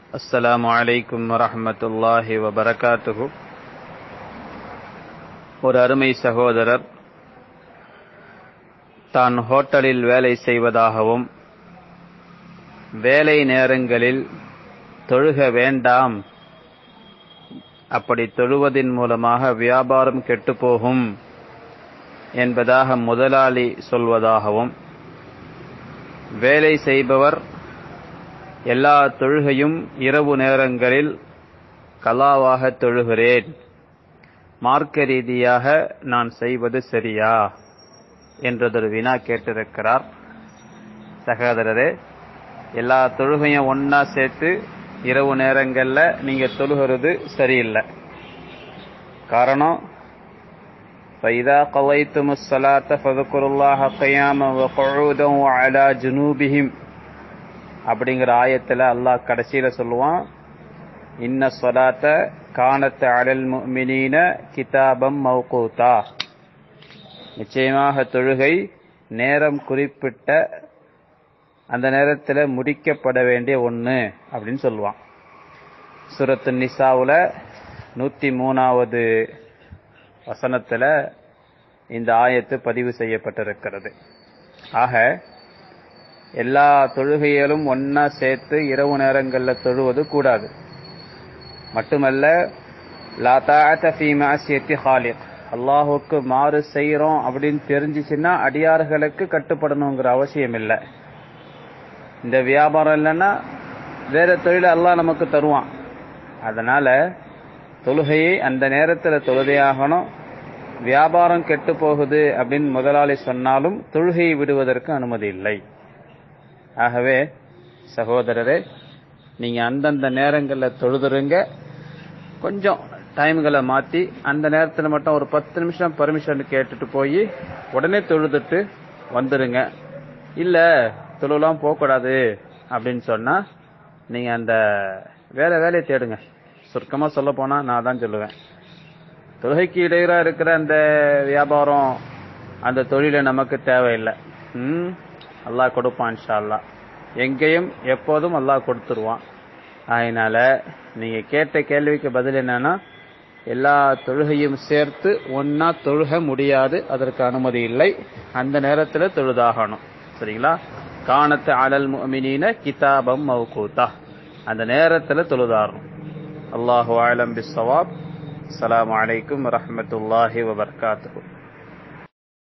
அஸ்ஸலாமு அலைக்கும் வரஹ்மத்துல்லாஹி வபரகாத்துஹு. ஒரு அருமை சகோதரர் தான் ஹோட்டலில் வேலை செய்வதாகவும் வேலை நேரங்களில் தொழுக வேண்டாம், அப்படி தொழுவதின் மூலமாக வியாபாரம் கெட்டுப்போகும் என்பதாக முதலாளி சொல்வதாகவும், வேலை செய்பவர் எல்லா தொழுகையும் இரவு நேரங்களில் கலாவாக தொழுகிறேன், மார்க்க ரீதியாக நான் செய்வது சரியா என்றதொரு வினா கேட்டிருக்கிறார். சகோதரரே, எல்லா தொழுகையும் ஒன்னா சேர்த்து இரவு நேரங்கள்ல நீங்க தொழுகிறது சரியில்லை. காரணம், فَإِذَا قَضَيْتُمُ الصَّلَاةَ فَاذْكُرُوا اللَّهَ قِيَامًا وَقُعُودًا وَعَلَى جُنُوبِهِمْ அப்படிங்கிற ஆயத்துல அல்லாஹ் கடைசியில சொல்லுவான், இன்ன ஸலாத்த கானத் அலல் முஃமினீன கிதாபம் மௌகூதா, நிச்சயமாக தொழுகை நேரம் குறிப்பிட்ட அந்த நேரத்தில் முடிக்கப்பட வேண்டிய ஒன்று அப்படின்னு சொல்லுவான். சூரத்து நிசாவுல 103வது வசனத்தில் இந்த ஆயத்து பதிவு செய்யப்பட்டிருக்கிறது. ஆக எல்லா தொழுகைகளும் ஒன்னா சேர்த்து இரவு நேரங்களில் தொழுவது கூடாது. மட்டுமல்ல, லா தஅத ஃபீ மஅசியத்தி ஹாலிக், அல்லாஹுக்கு மாறு செய்கிறோம் அப்படின்னு தெரிஞ்சிச்சுன்னா அடியார்களுக்கு கட்டுப்படணுங்கிற அவசியம் இல்லை. இந்த வியாபாரம் இல்லைன்னா வேற தொழிலை அல்லாஹ் நமக்கு தருவான். அதனால தொழுகையை அந்த நேரத்தில் தொழுதே ஆகணும். வியாபாரம் கெட்டு போகுது அப்படின்னு முதலாளி சொன்னாலும் தொழுகையை விடுவதற்கு அனுமதி இல்லை. ஆகவே சகோதரரே, நீங்க அந்தந்த நேரங்களில் தொழுதுருங்க. கொஞ்சம் டைம்களை மாற்றி அந்த நேரத்தில் மட்டும் ஒரு 10 நிமிஷம் பர்மிஷன் கேட்டுட்டு போய் உடனே தொழுதுட்டு வந்துடுங்க. இல்லை தொழுலாம் போகக்கூடாது அப்படின்னு சொன்னால் நீங்கள் அந்த வேலையை தேடுங்க. சுருக்கமாக சொல்ல போனால் நான் தான் சொல்லுவேன், தொழுகைக்கு இடையூறாக இருக்கிற அந்த வியாபாரம், அந்த தொழிலை நமக்கு தேவையில்லை. அல்லாஹ் கொடுப்பான் இன்ஷா அல்லாஹ். எங்கேயும் எப்போதும் அல்லாஹ் கொடுத்துருவான். அதனால நீங்க கேட்ட கேள்விக்கு பதில் என்னன்னா, எல்லா தொழுகையும் சேர்த்து ஒன்னா தொழுக முடியாது, அதற்கு அனுமதி இல்லை. அந்த நேரத்தில் தொழுதாகணும். சரிங்களா? கானத் அலல் முஃமினீன கிதாபம் மௌகூதா, அந்த நேரத்தில் தொழுதாகணும். அல்லாஹு அலம் பிஸ்ஸவாப். அஸ்ஸலாமு அலைக்கும் வரஹ்மத்துல்லாஹி வபரகாத்துஹு.